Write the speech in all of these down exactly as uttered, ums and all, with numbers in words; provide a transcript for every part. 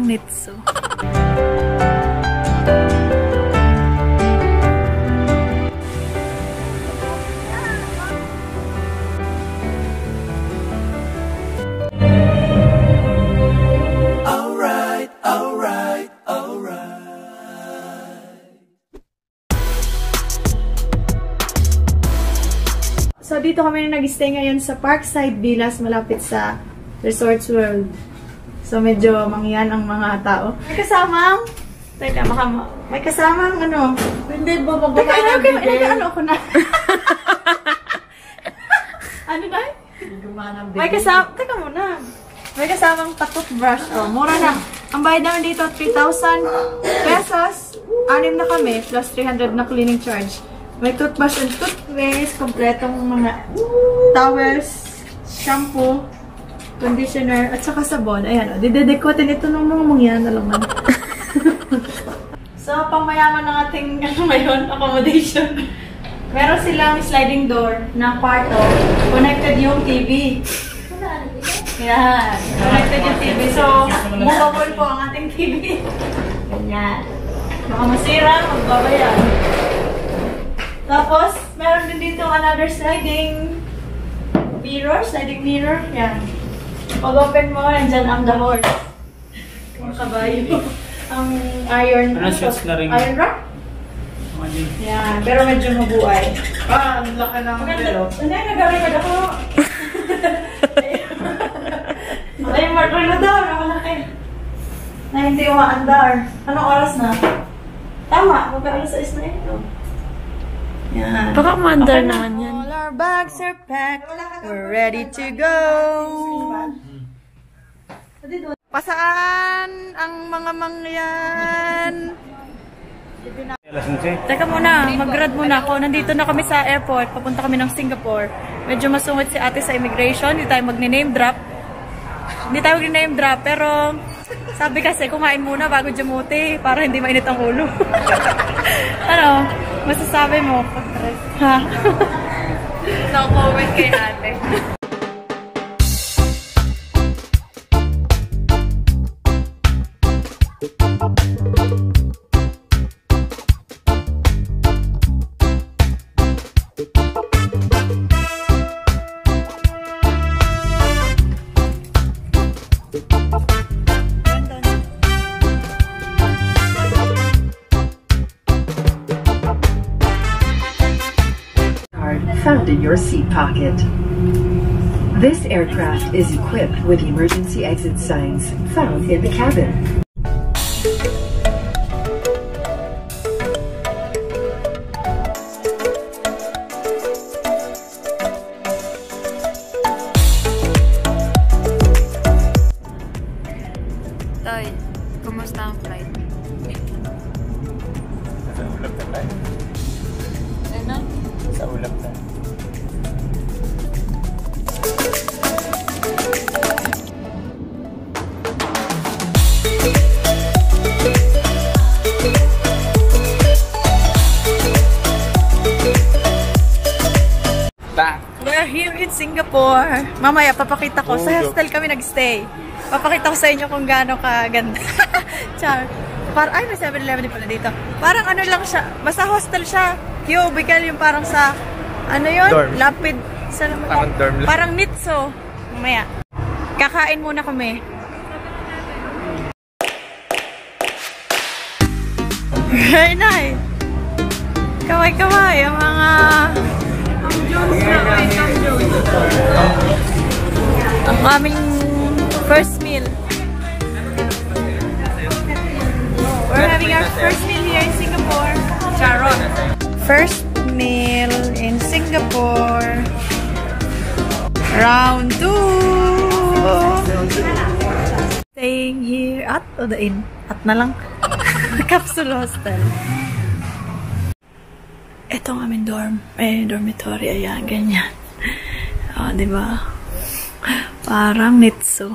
nitso. So, dito kami na nag-stay ngayon sa Parkside Villas, malapit sa Resorts World. So, medyo mangyan ang mga tao. May kasamang... Teka, maka... May kasamang ano... Hindi ba magbabay na bigay? Teka, ano ako na? Ano na? May kasamang... Teka muna. May kasamang pa-toothbrush. Oh, mura na. Ang bayad namin dito, three thousand pesos. Anim na kami, plus three hundred na cleaning charge. May toothbrush and toothpaste, kompletong mga towels, shampoo, conditioner, at saka sabon. Ayan, o. Didedekotin ito ng mga mangyan na laman. So, pangmayaman ng ating, ano ngayon, accommodation. Meron silang sliding door na kwarto. Connected yung T V. Yan. Connected yung T V. So, movable po ang ating T V. Ganyan. Baka masira, magbabayan. Tapos, meron din dito another sliding mirror, sliding mirror. Yan. Pag-open mo, nandyan ang the horse. Ang kabayo. Ang iron, ano, shoes na rin. Iron rock? Yan, pero medyo mabuhay. Ah, ang laki ng pelo. Ano yung nag-record ako? Ay, marker na daw, nakalaki. Na hindi umaandar. Anong oras na? Tama, mag-alas sais na ito. Yan. Baka mandar okay, naman yan. All our bags are packed. We're ready to go. Pasaan ang mga mangyan? Teka muna, mag-grad muna ako. Nandito na kami sa airport. Papunta kami ng Singapore. Medyo masungit si ate sa immigration. Hindi tayo mag-name drop. Hindi tayo mag-name drop. Pero sabi kasi, kumain muna bago jamuti para hindi mainit ang ulo. Ano? Masasabi mo? Ha? No comment kay ate. Found in your seat pocket. This aircraft is equipped with emergency exit signs found in the cabin. Toy, kumusta ang flight? Sa ulap na tayo. Ano? Sa ulap na. We're here in Singapore. Mamaya, papakita ko. Sa hostel kami nag-stay. Papakita ko sa inyo kung gaano kaganda. Char. Par ay, may seven eleven din pala dito. Parang ano lang siya. Basta hostel siya. Cubicle yung parang sa, ano yun? Dorm. Lapid. Sa, Parang dorm lang. Parang nitso. Mamaya. Kakain muna kami. Very nice. Kaway-kaway. Ang mga... Ang Jones na. Ang Jones. Ang aming first meal. We're having our first meal here in Singapore. Charot. First meal in Singapore. Round two. Staying here at o the inn. At na lang. Capsule Hostel. Ito ang aming dorm. Eh, dormitory. Ayan, ganyan. O, oh, diba? Parang nitso.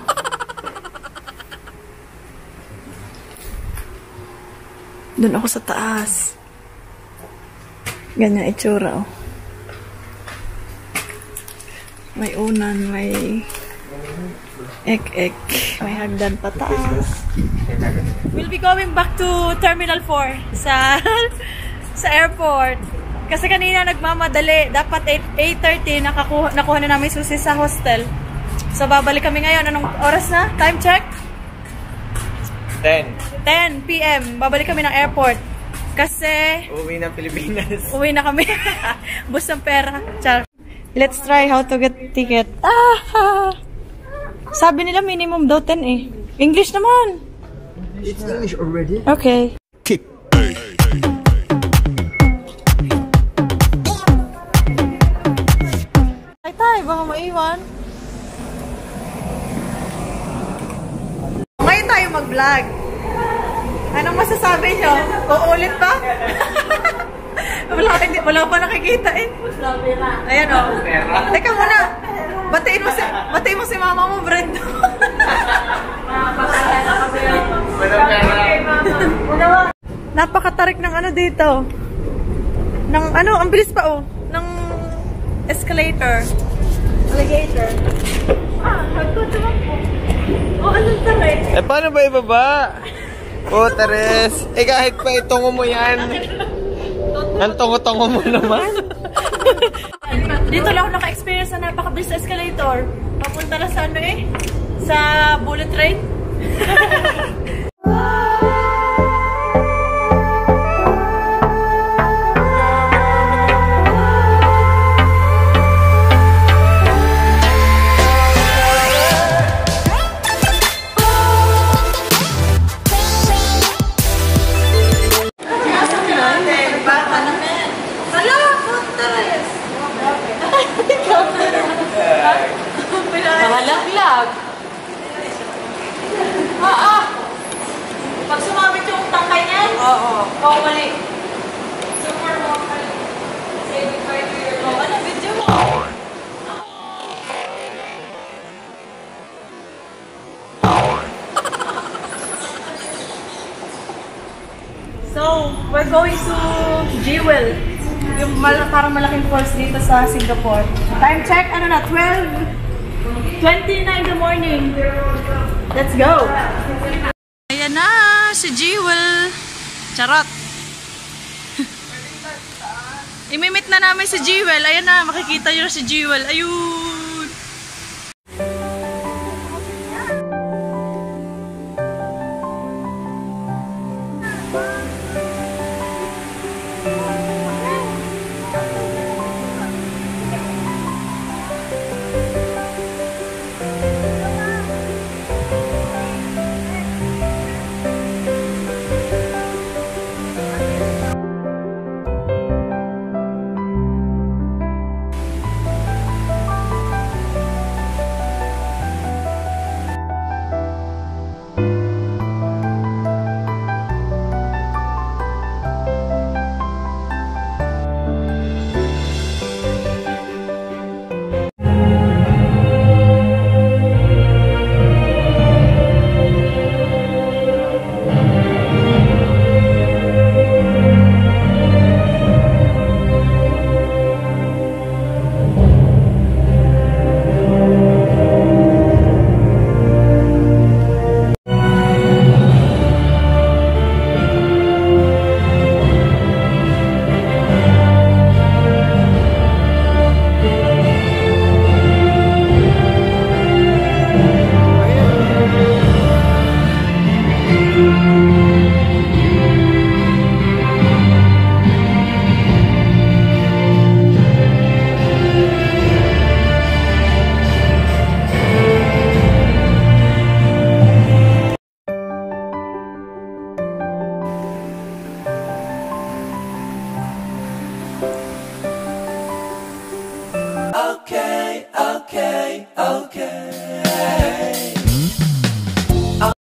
Doon ako sa taas. Ganyan itsura, oh. May unan, may Ek, ek. May hagdan pa taas. We'll be going back to Terminal four sa sa airport. Kasi kanina nagmamadali. Dapat eight thirty nakakuha, nakuha na namin susi sa hostel. So, babalik kami ngayon. Anong oras na? Time check? ten. ten p m Babalik kami ng airport. Kasi... Uwi ng Pilipinas. Uwi na kami. Bus ng pera. Char. Let's try how to get ticket. Ah! Sabi nila minimum daw ten eh. English naman. It's English already. Okay. Kick. Ay tay, baka maiwan. Ngayon tayo mag-vlog. Anong masasabi nyo? Uulit ba? wala, hindi, wala pa nakikita eh. Ayan o. Oh. Teka muna. Batiin mo si, batiin mo si mama mo, Brenda. Napakatarik ng ano dito. Ng ano, ang bilis pa oh. Ng escalator. Alligator. Ah, hagkot naman po. Oh, anong tarik? Eh, paano ba ibaba? Oh, Teres. Eh, kahit pa itungo mo yan. Ang tungo-tungo mo naman. Dito lang ako naka-experience na napakabilis sa escalator. Papunta na sa ano eh? Sa bullet train. Mahalaglag. Ah, ah. Pag sumabit yung tangkay niyan? Oo. Oo, mali. Super local. Saving by your life. Ano, video mo? So, we're going to Jewel. Yung mal parang malaking falls dito sa Singapore. Time check, ano na, twelve twenty-nine in the morning. Let's go! Ayan na, si Jewel. Charot! Imimit na namin si Jewel. Ayan na, makikita nyo si Jewel. Ayun!